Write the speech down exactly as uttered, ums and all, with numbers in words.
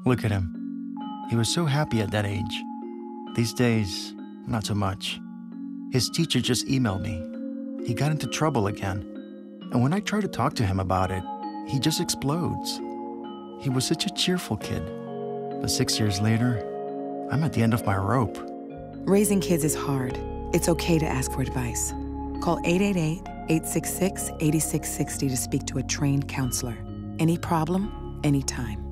Look at him. He was so happy at that age. These days, not so much. His teacher just emailed me. He got into trouble again. And when I try to talk to him about it, he just explodes. He was such a cheerful kid. But six years later, I'm at the end of my rope. Raising kids is hard. It's okay to ask for advice. Call eight eight eight, eight six six, eight six six zero to speak to a trained counselor. Any problem, anytime.